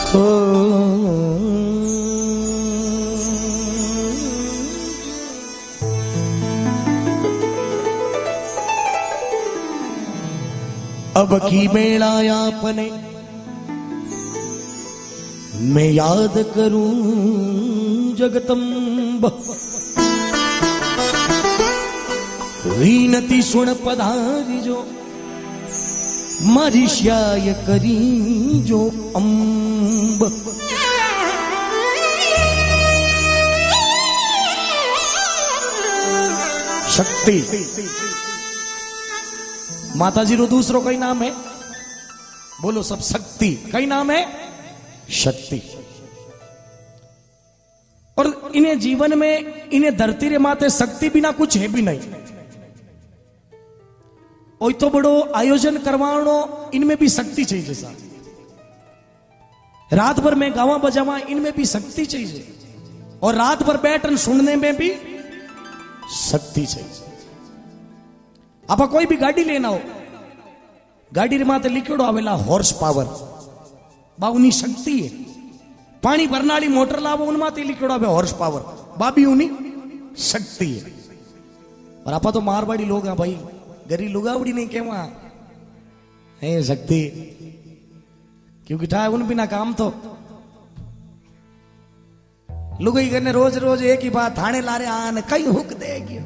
अब की बेला आपने मैं याद करूं जगदंब वीनती सुन पधारी जो मारी श्याय करी जो अंब शक्ति माता जी रो दूसरो कई नाम है बोलो सब शक्ति कई नाम है शक्ति। और इन्हें जीवन में इन्हें धरती रे माते शक्ति बिना कुछ है भी नहीं। और तो बड़ो आयोजन करवानो इनमें भी शक्ति चाहिए साहब। रात भर में गावा बजावा इनमें भी शक्ति चाहिए और रात भर बैठन सुनने में भी शक्ति चाहिए। आप कोई भी गाड़ी लेना हो गाड़ी माते लिखियोड़ो आवेला हॉर्स पावर बाउनी शक्ति है। पानी भरनाली मोटर लावो उन माते लिखियोड़ो आवे हॉर्स पावर बाबी उनी शक्ति है। और आपा तो मारवाड़ी लोग हैं भाई गरी लुगावड़ी नहीं केवा है शक्ति क्योंकि था उन बिना काम तो लुगाई करने रोज रोज एक ही बात थाने लारे आन कई हुक देगी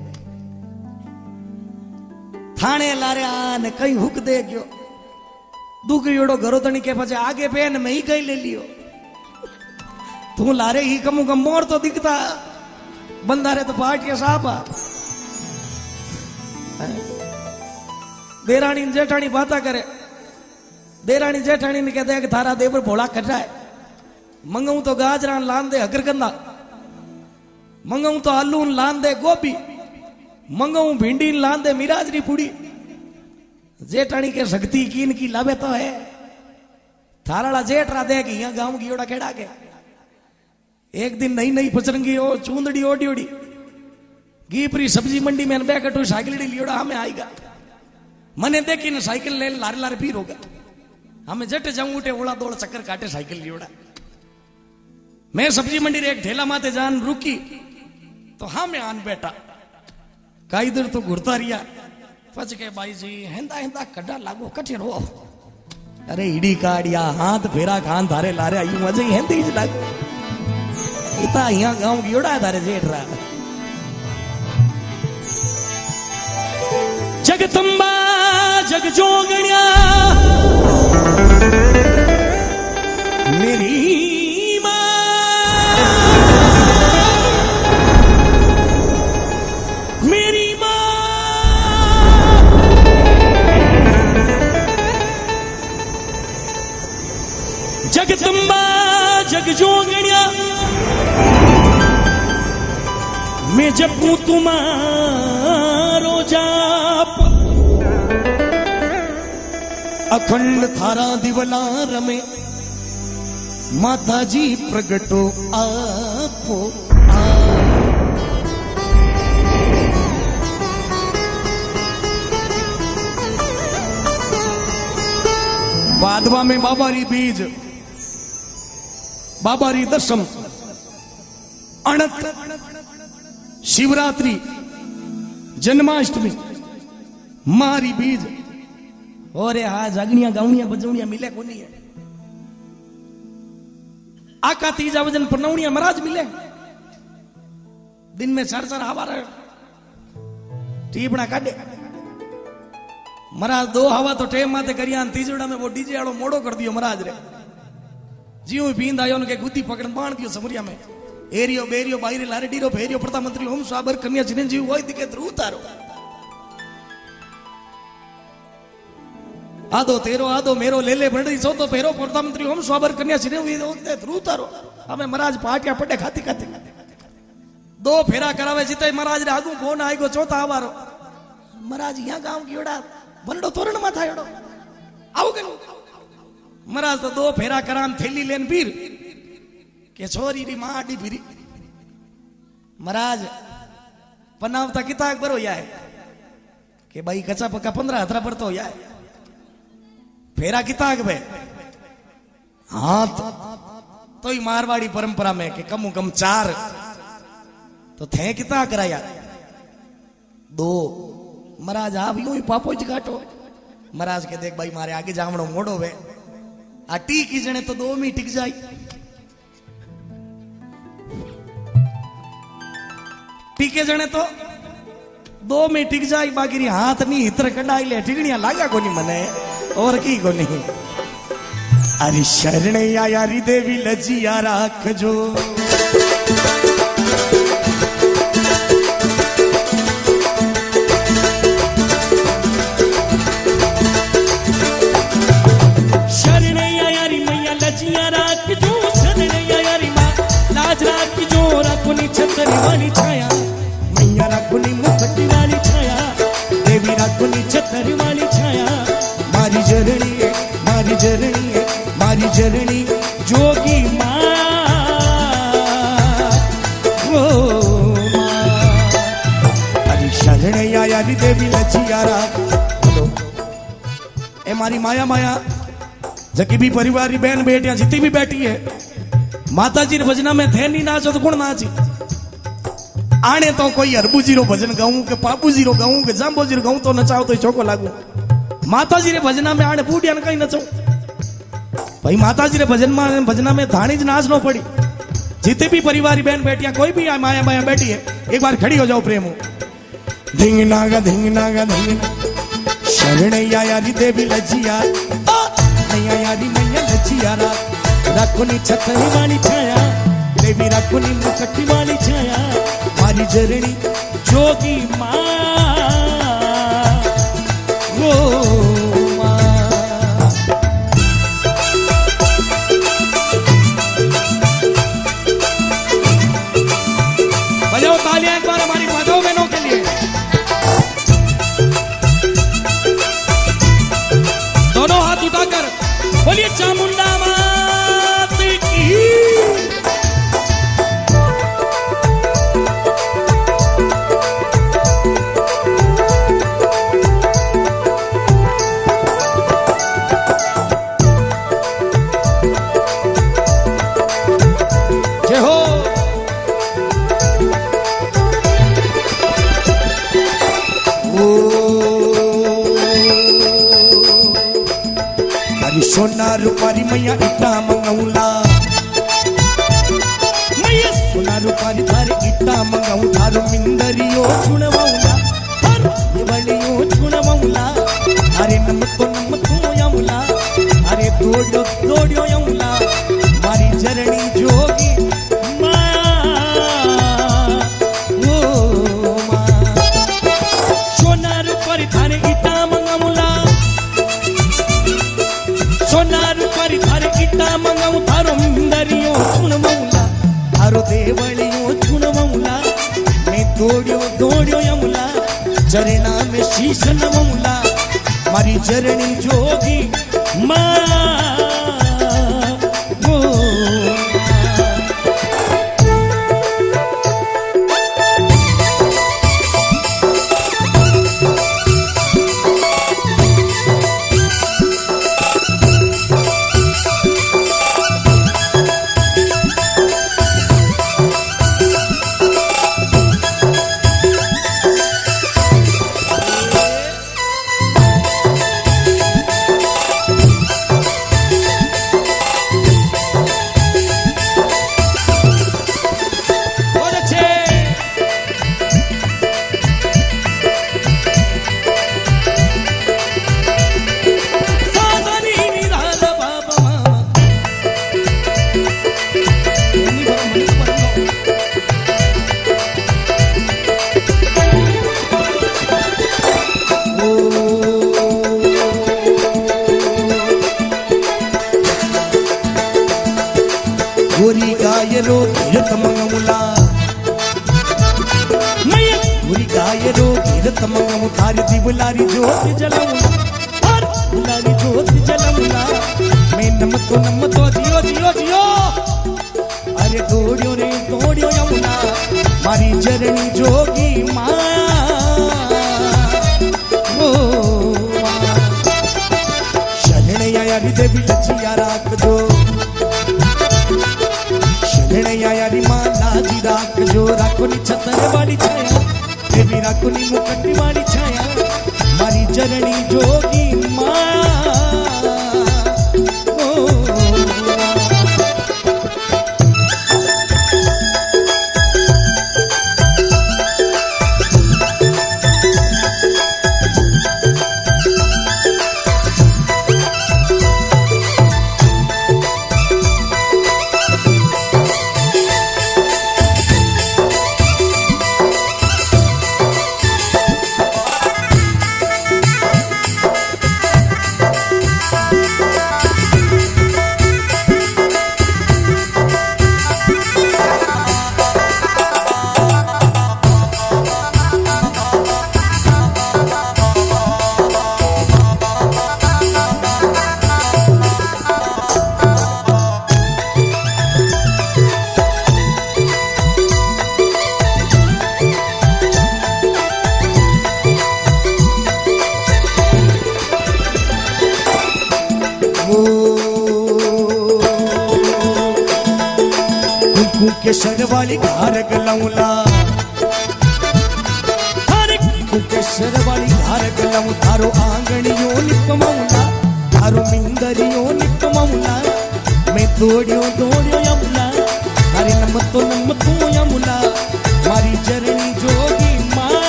थाने लारे आन कई हुक दे गयो दुख योड़ो घरो तनी के पचे आगे पेन में ही कहीं ले लियो तू लारे ही कमू कम मोर तो दिखता बंदारे तो पार्टिया साहब देरानी जेठानी बाता करे देरानी जेठानी ने कहते हैं कि थारा देवर भोला कटा है मंगाऊं तो गाजरान लान दे हकरकंदा मंगाऊं तो आलू लान दे गोभी मंगाऊं भिंडी लान दे मिराजरी पूड़ी जेठानी के शक्ति कीन की लाभे तो है थाराला जेठरा दे कि यहाँ गांव की ओड़ा खेड़ा के एक दिन नई नई पचरंगी हो चूंदड़ी ओडी ओडी गीपरी सब्जी मंडी में बैठो साइकिल लियोड़ा हमें आएगा मने देखी ना साइकिल ले लारे लारे फिर होगा हमें जट जाऊं उठे ओला दौड़ चक्कर काटे साइकिल लियोड़ा मैं सब्जी मंडी रे एक ढेला माते जान रुकी तो हाँ मैं आन बैठा का इधर तो घुरता रिया पच के भाई जी हेंदा हेंदा कड्डा लागो कठे रो अरे इडी काड़िया हाथ फेरा खान थारे लारे आई मजे ही हेंदी ही लाग इता यहाँ गांव की ओड़ा थारे जेठ रहा जगदंबा जग जोगण्या मेरी जगदंबा जग जोगण्या मैं जपू तुम्हारो जाप अखंड थारा दिवला रमे माता जी प्रगटो आपो बादवा में बाबारी बीज बाबारी दशम अणत शिवरात्रि जन्माष्टमी मारी बीज और हाँ जागनिया गावनिया बजवनिया मिले को नहीं है आका तीजा वजन पनौनिया महाराज मिले दिन में चार चार हवा रहे टीपना काटे महाराज दो हवा तो टेम माते करिया तीजड़ा में वो डीजे वालों मोड़ो कर दियो महाराज रे जीव पींद आयो उनके गुद्दी पकड़ बांध दियो समरिया में एरियो बेरियो बाहरी लारे डीरो फेरियो प्रधानमंत्री होम स्वाबर कन्या चिरंजीव वही दिखे ध्रुव तारो आदो तेरो आदो मेरो ले ले बड़ी सो तो फेरो प्रधानमंत्री होम स्वाबर कन्या चिरंजीव ध्रुव तारो हमें महाराज पाटिया पटे खाती खाती दो फेरा करावे जिते महाराज रे आगू फोन आएगो चौथा आवारो महाराज यहाँ गांव की ओड़ा बनडो तोरण में था एड़ो आओ के महाराज तो दो फेरा करान थैली लेन पीर के छोरी री मां आडी फिरी महाराज पनावता किताब बरो याय के भाई कच्चा पक्का 15 हथरा पर तो याय फेरा किताब बे हाथ तो ही मारवाड़ी परंपरा में कि कम कम 4 तो थे कितना कराया 2 महाराज आप यूं ही पापो ज काटो महाराज के देख भाई मारे आगे जामणो मोड़ो वे आ टीक ही जने तो 2 में टिक जाई टीके जने तो 2 में टिक जाई बाकी हाथ नहीं हितर कढ़ाई ले टिकड़िया लागा कोनी मने और की कोनी अरे शरण आया री देवी लजिया राख जो शरण आया री मैया लजिया राख जो शरण आया री मां लाज राख जो रखुनी छतरी वाली छाया मैया रखुनी मुकुट वाली छाया देवी रखुनी छतरी वाली छाया मारी जरणी मारी जरणी मारी जननी जोगी माँ अरे शरण आया री देवी लजियारा बोलो ए मारी माया माया जकी भी परिवार री बहन बेटियां जितनी भी बैठी है माता जी रे भजना में थे नहीं नाचो तो कौन नाची आने तो कोई हरबू जी रो भजन गाऊं के पापू जी रो गाऊं के जाम्बो जी रो गाऊं तो नचाओ तो चौको लागू माता जी रे भजना में आने बूढ़िया ने कहीं नचाओ भाई माता जी रे भजना में थानी ज नाच नो पड़ी जितने भी परिवारी बहन बेटियां कोई भी माया माया बैठी है एक बार खड़ी हो जाओ प्रेमो धिंग नागा शरण आया री देवी लजिया आया री मैया लजिया रखुनी छतरी वाली छाया देवी रखुनी मुकुट वाली छाया मारी जरणी जोगी माँ बजाओ तालियां एक बार हमारी माधव बहनों के लिए दोनों हाथ उठाकर बोलिए चामुंडा मात की जय हो सोना रूपारी मैया इटा मंगाऊला मैया सोना रूपारी थारे इटा मंगाऊ थारो मिंदरियो छुणवाऊला हर दिवालियो छुणवाऊला अरे नम तो याऊला अरे दौड़ो याऊला मारी जरणी जोगी सोना रूपारी थारे इटा मंगाऊला सोनार पर थारे इटा मंगाऊ थारो मिंदरियो छुणवाऊला थारो देवलियो छुणवाऊला मैं दौड़ो यमुला चरणा में शीश नवाऊला मारी जरणी जोगी माँ गोरी गाय रो गिरत मंगमुला मैया गोरी गाय रो गिरत मंगमु थारी दिवलारी जोत जलमुला हर दिवलारी जोत जलमुला मैं नम तो जियो जियो जियो अरे दौड़ियो यमुना मारी जरणी जोगी माँ शरण आया री देवी लजिया राख जो राख जो राखोनी छतर वाली छाया देवी राखोनी मुकट्टी वाली छाया मारी जननी जोगी माँ केसर वाली घार गलौला हर केसर वाली घार गलौ थारो आंगणियों निपमौला थारो मिंदरियों निपमौला मैं दौड़ियो दौड़ियो यमुना हरे नम तो यमुना मारी चरणी जोगी माँ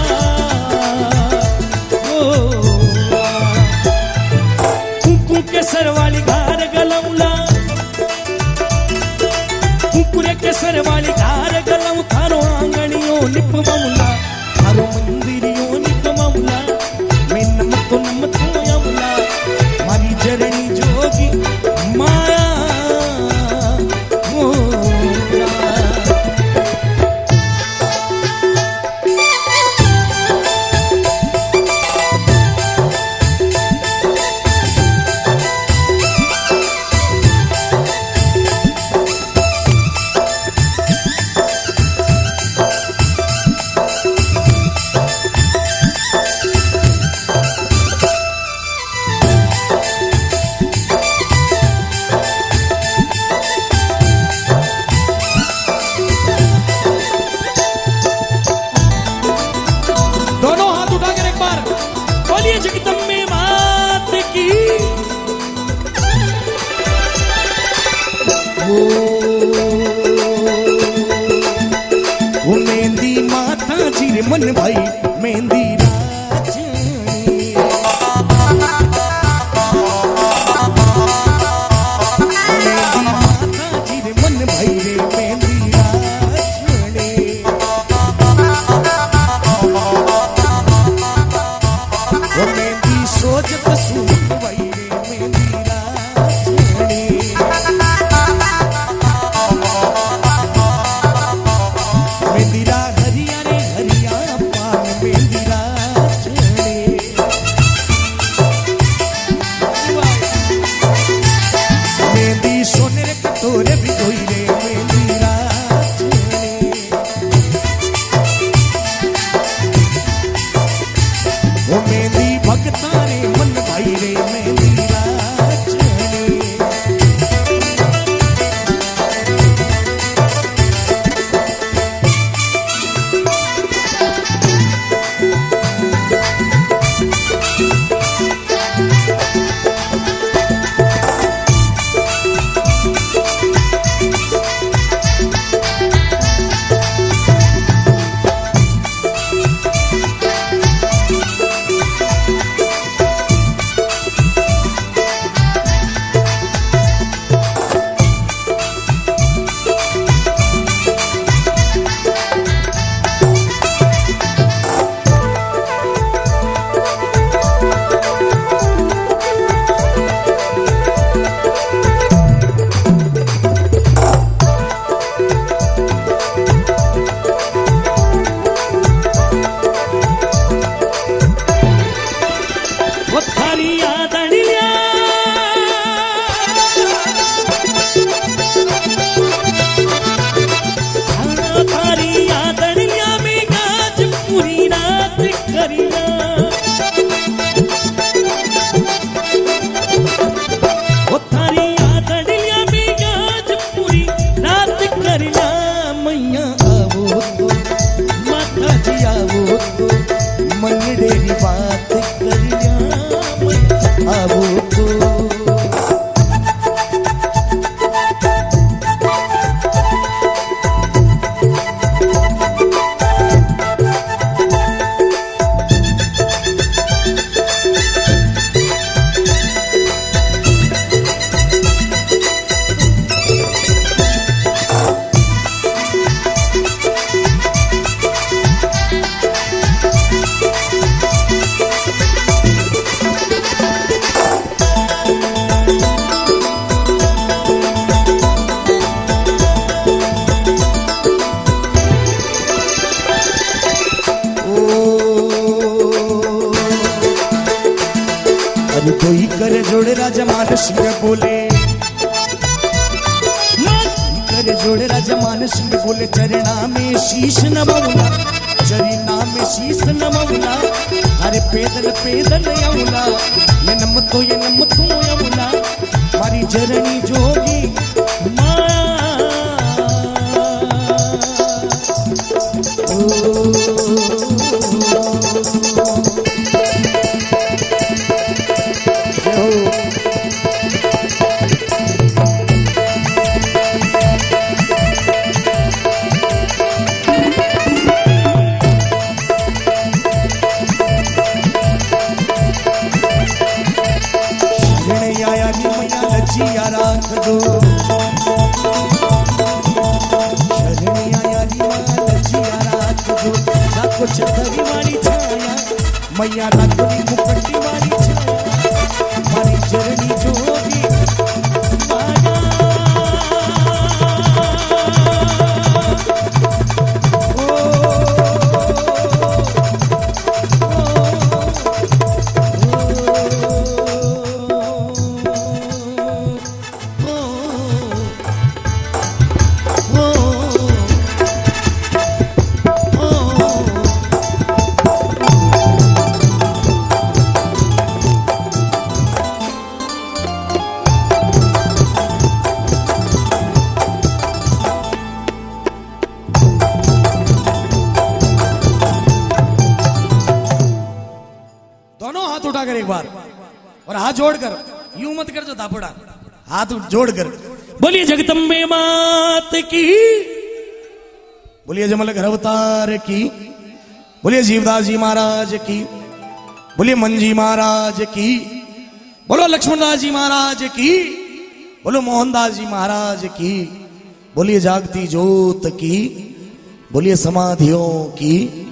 कुकू केसर वाली घार गलौला केसर वाली घार गलौ थारो आंगणियों निपमौला थारो मंदिरियों निपमौला मैं नम तो यमुना मारी जरणी जोगी माया जगदम्बे मात की वो मेहंदी माता जी रे मन भाई मेहंदी जोड़े राजा मान सिंह बोले, कर जोड़े राजा मान सिंह बोले, चरणा में शीश नवाऊंगा, चरणा में शीश नवाऊंगा, अरे पैदल पैदल आऊंगा, ये नम तो आऊंगा, मारी जरनी जोगी राख दो, शरणी आया लजिया राख दो, राखो छतरी वाली छाया, मैया राखो नी मुकट्टी वाली छाया, मारी जरनी जोगी एक बार और हाथ जोड़कर, यूं मत कर जो दापुड़ा, हाथ जोड़कर बोलिए जगदम्बे मात की, बोलिए जमल घर अवतार की, बोलिए जीवदास जी महाराज की, बोलिए मंजी महाराज की, बोलो लक्ष्मणदास जी महाराज की, बोलो मोहनदास जी महाराज की, बोलिए जागती जोत की, बोलिए समाधियों की।